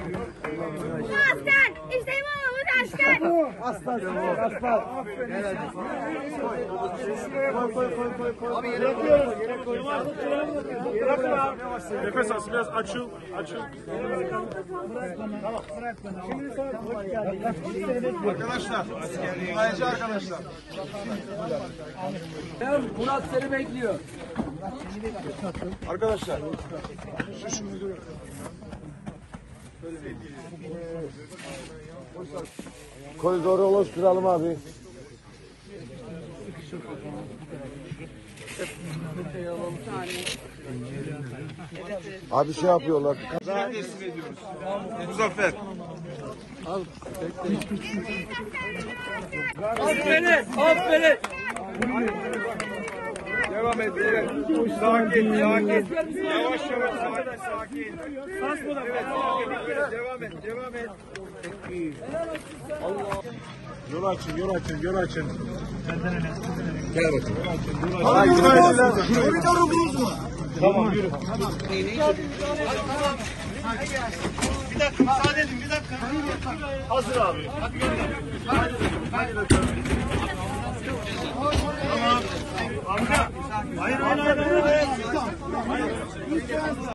Aslan! İşte İmamoğlu da aslan! Aslan, aslan. Gel hadi. Koy. Abi yere koy. Bırakın abi. Nefes alsın, biraz açıl. Tamam. Şimdi sana hoş geldin. Arkadaşlar, Ayşe arkadaşlar. Murat seni bekliyor. Arkadaşlar. Koridoru oluşturalım abi. Abi şey yapıyorlar. Teslim ediyoruz. Muzaffer. Aferin. Devam et. Evet. Sakin. Yavaş sakin. Sarsmadan. Evet, devam et. Yol açın. Gel bakayım. Koridoru bozma. Tamam, yürü. Bir dakika müsaade edin. Hazır abi. Hadi gönder. Hadi bakalım. Tamam. Amca. Hayır.